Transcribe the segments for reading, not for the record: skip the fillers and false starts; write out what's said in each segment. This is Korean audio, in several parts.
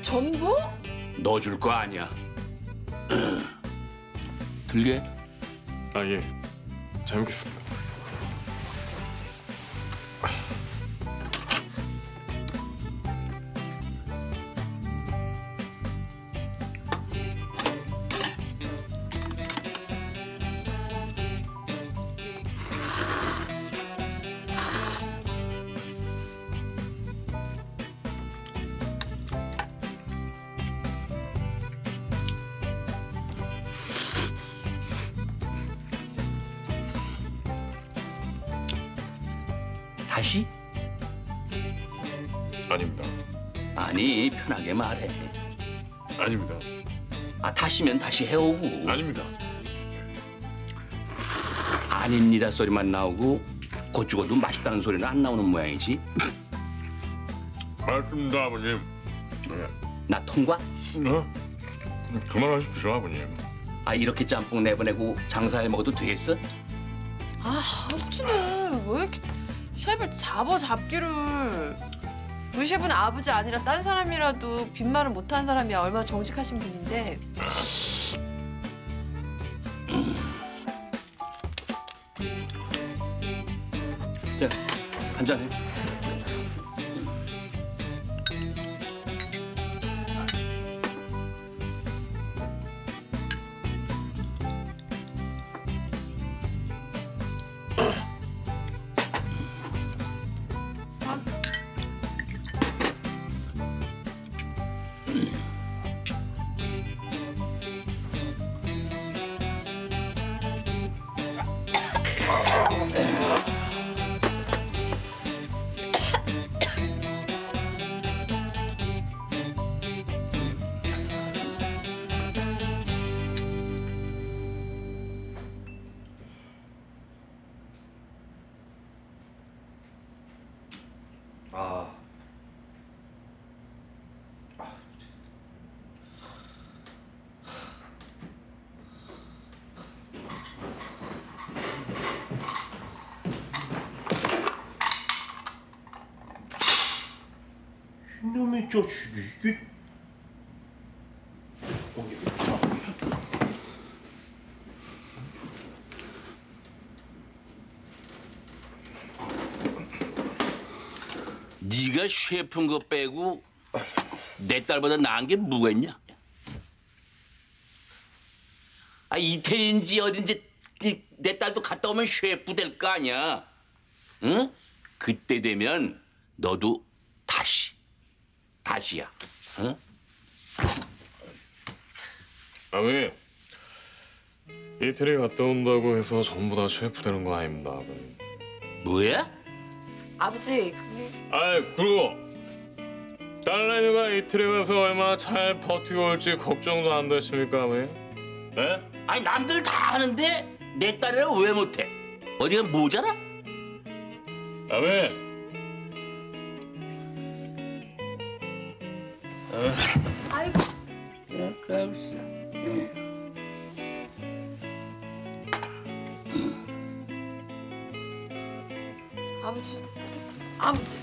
전복? 너 줄 거 아니야. 들게? 아, 예. 잘 먹겠습니다. 다시? 아닙니다. 아니, 편하게 말해. 아닙니다. 아, 다시면 다시 해오고. 아닙니다. 아닙니다 소리만 나오고 곧 죽어도 맛있다는 소리는 안 나오는 모양이지. 맞습니다, 아버님. 나 통과? 그만하십시오, 아버님. 아, 이렇게 짬뽕 내보내고 장사해 먹어도 되겠어? 아, 아무튼은 왜 이렇게 셰프를 잡기를. 우리 셰프는 아버지 아니라 딴 사람이라도 빈말을 못하는 사람이야. 얼마나 정직하신 분인데. 야, 한잔해. 이놈의 자식이 이게... 네가 셰프인 거 빼고 내 딸보다 나은 게 뭐가 있냐? 아, 이태리인지 어딘지 내 딸도 갔다 오면 셰프 될 거 아니야. 응? 그때 되면 너도 다시야. 응? 아버님, 이태리 갔다 온다고 해서 전부 다 셰프 되는 거 아닙니다, 아버님. 뭐야? 아버지, 그게... 아이, 그리고 딸내미가 이태리 가서 얼마나 잘 버티고 올지 걱정도 안 되십니까, 아버님? 예? 아니, 남들 다 하는데 내 딸이랑 왜 못해? 어디가 모자라? 아버님! 아이고. 아깝소. 아버지.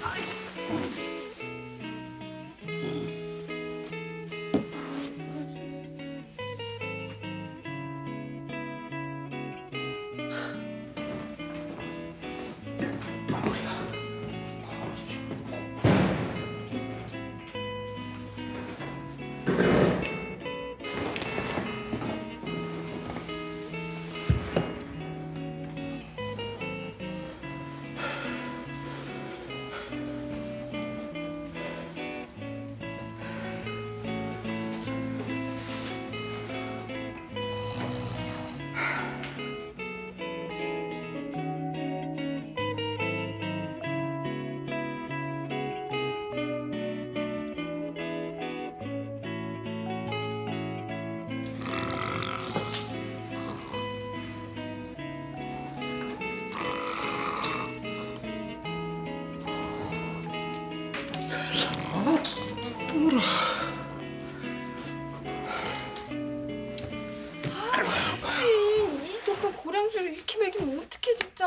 이 독한 고량주를 이렇게 먹이면 어떡해 진짜.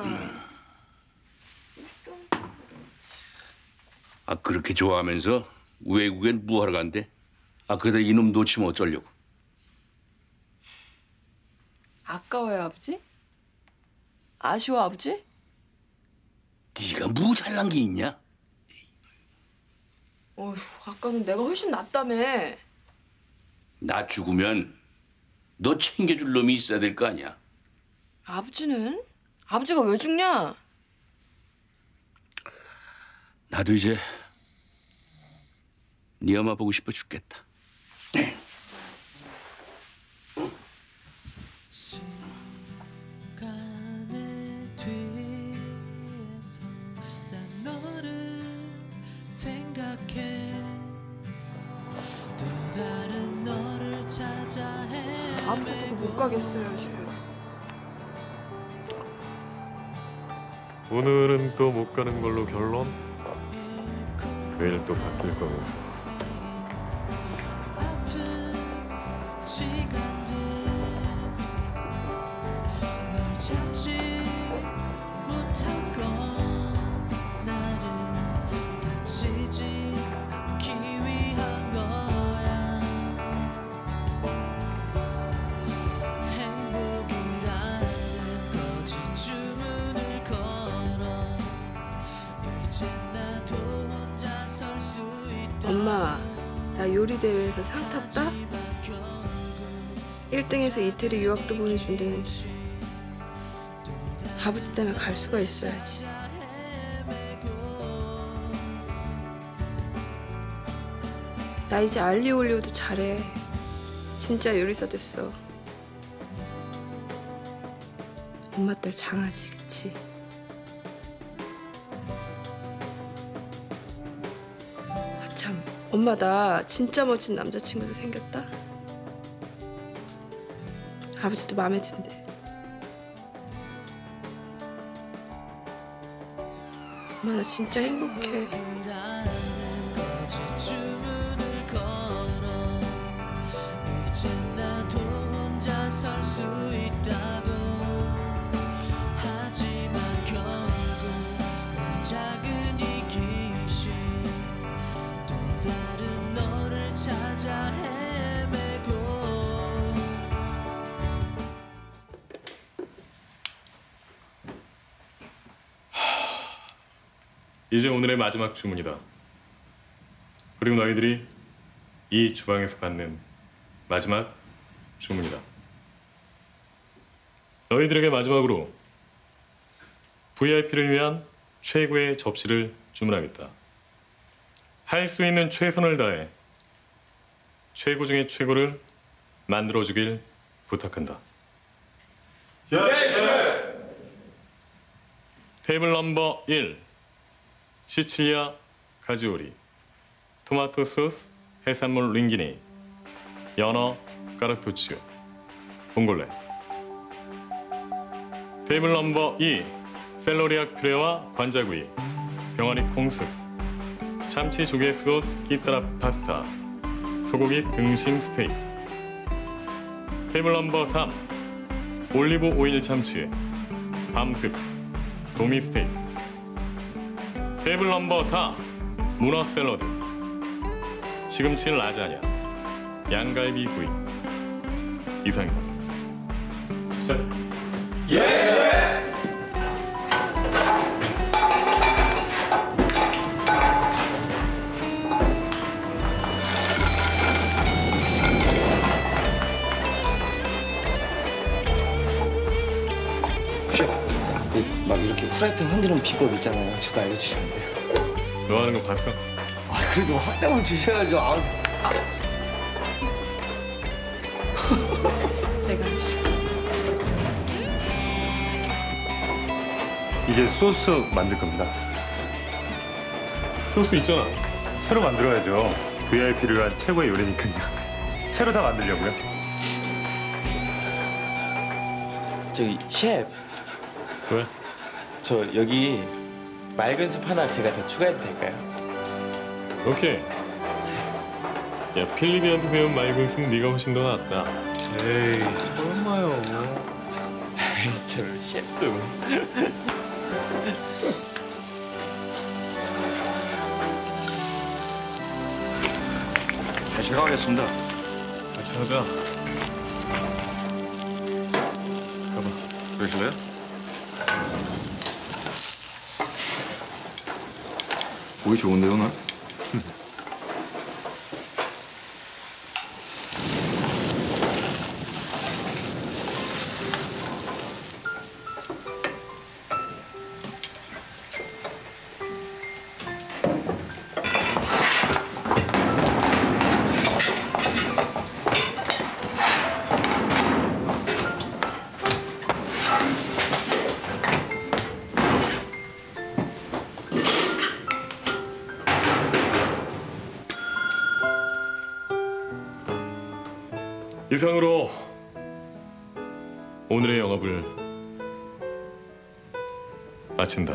아, 그렇게 좋아하면서 외국엔 뭐하러 간대? 아 그러다 이놈 놓치면 어쩌려고? 아까워요, 아버지? 아쉬워, 아버지? 네가 뭐 잘난 게 있냐? 어휴, 아까는 내가 훨씬 낫다며. 나 죽으면 너 챙겨줄 놈이 있어야 될 거 아니야. 아버지는? 아버지가 왜 죽냐? 나도 이제 네 엄마 보고 싶어 죽겠다. 아버지 두고 못 가겠어요, 저. 오늘은 또 못 가는 걸로 결론. 내일 또 바뀔 거면서. 엄마, 나 요리 대회에서 상 탔다? 1등해서 이태리 유학도 보내준다는데 아버지 때문에 갈 수가 있어야지. 나 이제 알리오 올리오도 잘해. 진짜 요리사 됐어. 엄마 딸 장하지, 그치? 참, 엄마 나 진짜 멋진 남자친구도 생겼다. 아버지도 마음에 든대. 엄마 나 진짜 행복해. 이제 오늘의 마지막 주문이다. 그리고 너희들이 이 주방에서 받는 마지막 주문이다. 너희들에게 마지막으로 VIP를 위한 최고의 접시를 주문하겠다. 할 수 있는 최선을 다해 최고 중의 최고를 만들어주길 부탁한다. 테이블 넘버 1 시칠리아 가지오리 토마토 소스 해산물 링기니 연어 까르토치오 봉골레. 테이블 넘버 2 셀러리악 퓨레와 관자구이 병아리 콩숙 참치 조개 소스 끼따라 파스타 소고기 등심 스테이크. 테이블 넘버 3 올리브 오일 참치 밤습 도미 스테이크. 테이블 넘버 4 문어 샐러드 시금치 라자냐 양갈비 구이. 이상이다. 시작. 셰프, 막 이렇게 후라이팬 흔드는 비법 있잖아요. 저도 알려주시면 돼요. 너 하는 거 봤어? 아, 그래도 확답을 주셔야죠. 아. 내가 해줄게. 이제 소스 만들 겁니다. 소스 있잖아. 새로 만들어야죠. VIP를 위한 최고의 요리니까요. 새로 다 만들려고요. 저기 셰프, 왜? 저 여기 맑은 숲 하나 제가 더 추가해도 될까요? 오케이. 야 필리비한테 배운 맑은 숲 네가 훨씬 더 낫다. 에이, 설마요. 아이, 저 셰프. 제가 하겠습니다. 같이 하자. 가봐. 그러실래요? 보기 좋은데요, 나? 이상으로 오늘의 영업을 마친다.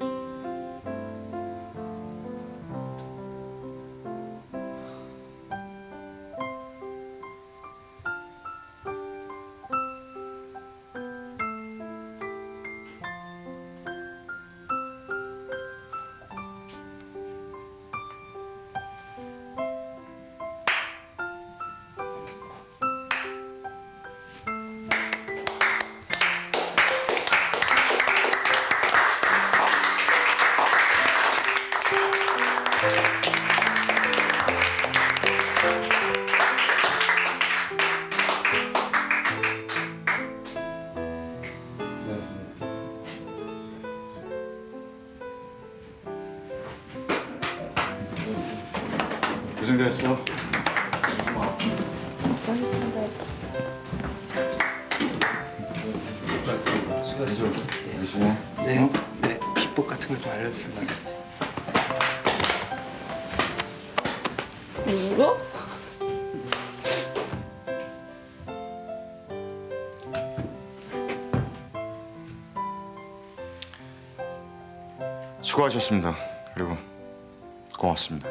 고생됐어. 네, 네. 비법 같은 거 좀 알려주세요. 울어? 수고하셨습니다. 그리고 고맙습니다.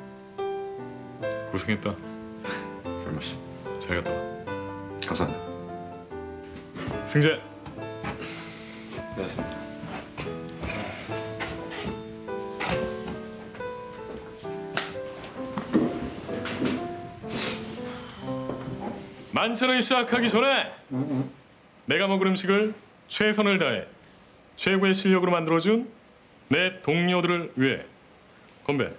고생했다. 별말씀. 잘 갔다 와. 감사합니다. 승재. 고맙습니다. 만찬을 시작하기 전에 내가 먹을 음식을 최선을 다해 최고의 실력으로 만들어준 내 동료들을 위해 건배.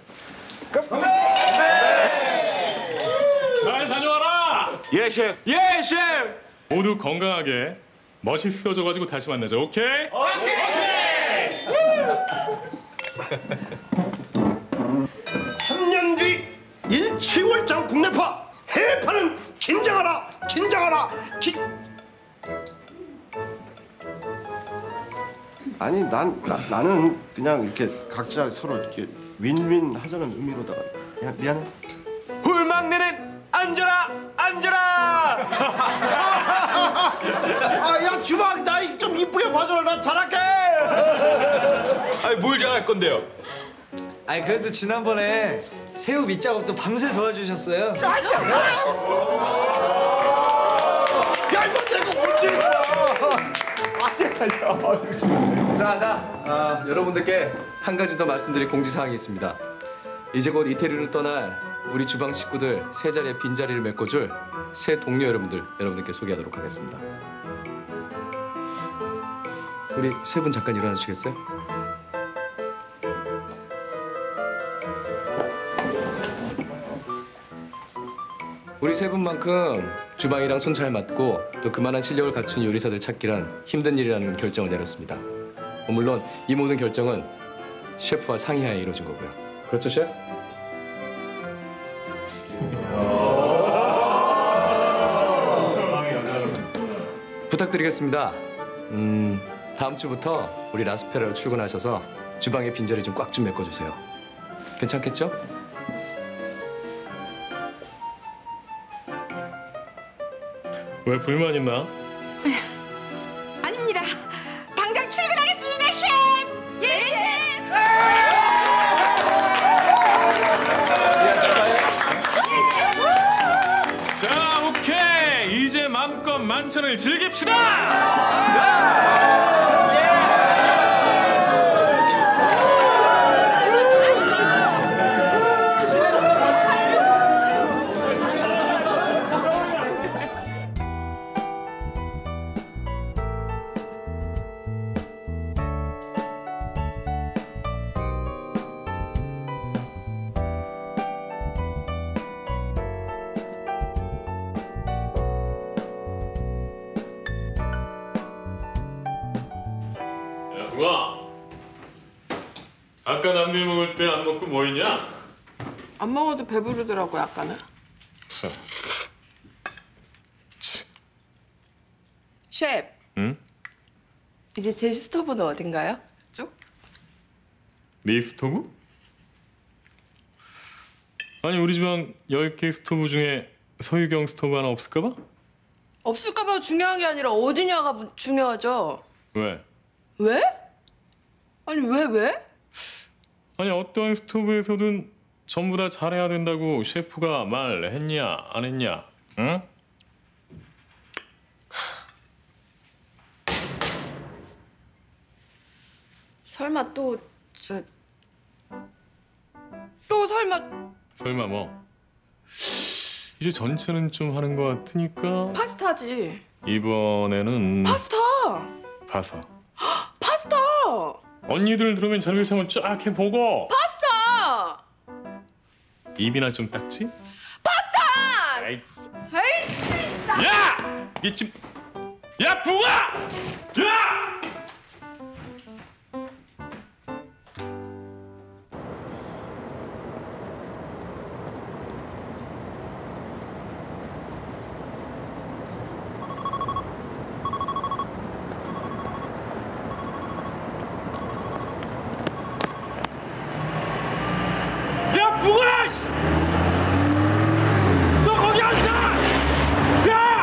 잘 다녀와라. 예, 셰프. 예, 셰프. 모두 건강하게 멋있어져가지고 다시 만나자. 오케이? 오케이. 3년 뒤 일치월장 국내파 해외파는 긴장하라 긴장하라 아니 나는 그냥 이렇게 각자 서로 이렇게 윈윈 하자는 의미로다가 미안해. 훌망내는 앉아라 앉아라. 아야 주방 나 좀 이쁘게 봐줘라 나 잘할게. 아니 뭘 잘할 건데요? 아니 그래도 지난번에 새우 밑작업도 밤새 도와주셨어요. 야 이거 내가 언제 자, 여러분들께 한 가지 더 말씀드릴 공지사항이 있습니다. 이제 곧 이태리로 떠날 우리 주방 식구들 세 자리의 빈자리를 메꿔줄 새 동료 여러분들께 소개하도록 하겠습니다. 우리 세 분 잠깐 일어나 주시겠어요? 우리 세 분만큼 주방이랑 손 잘 맞고 또 그만한 실력을 갖춘 요리사들 찾기란 힘든 일이라는 결정을 내렸습니다. 물론 이 모든 결정은 셰프와 상의하에 이루어진 거고요. 그렇죠, 셰프? 부탁드리겠습니다. 다음 주부터 우리 라스페라로 출근하셔서 주방의 빈자리 좀 꽉 좀 메꿔주세요. 괜찮겠죠? 왜 불만 있나? 아닙니다. 당장 출근하겠습니다, 셰프. 예, 셰프. 자, 오케이. 이제 마음껏 만찬을 즐깁시다. 와, 아까 남들 먹을 때 안 먹고 뭐 했냐? 안 먹어도 배부르더라고 약간은. 셰프. 응? 이제 제 스토브는 어딘가요? 쪽? 네 스토브? 아니 우리 집안 10개 스토브 중에 서유경 스토브 하나 없을까 봐? 없을까봐 중요한 게 아니라 어디냐가 중요하죠. 왜? 왜? 아니 왜? 아니 어떤 스토브에서든 전부 다 잘해야 된다고 셰프가 말했냐 안 했냐? 응? 설마 또 설마 설마 뭐 이제 전체는 좀 하는 것 같으니까 파스타지. 이번에는 파스타. 봐서 파스타. 언니들 들으면 자료에서 한번 쫙 해보고 파스타. 입이나 좀 닦지? 파스타. 아이씨. 에이. 야! 이 집... 야 붕아! 야! 야 붕아! 너 거기 앉아! 야!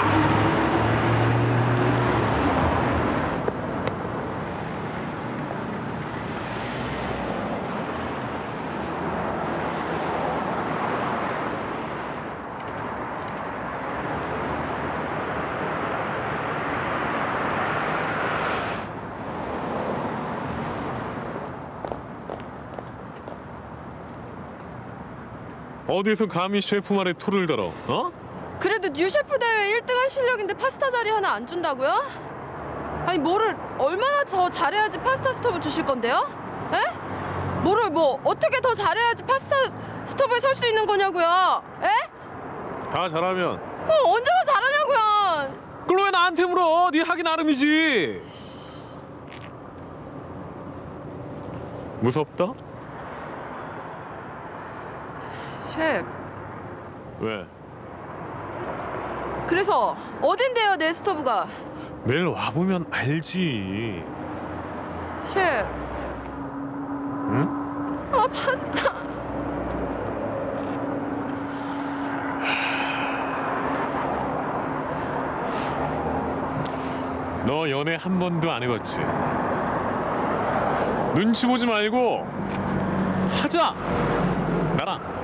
어디서 감히 셰프 말에 토를 달어? 어? 그래도 뉴셰프 대회 1등한 실력인데 파스타 자리 하나 안 준다고요? 아니 뭐를 얼마나 더 잘해야지 파스타 스토브 주실 건데요? 에? 뭐를 뭐 어떻게 더 잘해야지 파스타 스토브에 설 수 있는 거냐고요? 에? 다 잘하면 언제 더 잘하냐고요? 그걸 왜 나한테 물어? 네 하기 나름이지. 무섭다? 셰프. 왜? 그래서 어딘데요 내 스토브가? 내일 와보면 알지. 셰프. 응? 아 파스타. 너 연애 한 번도 안 해봤지? 눈치 보지 말고 하자. 나랑.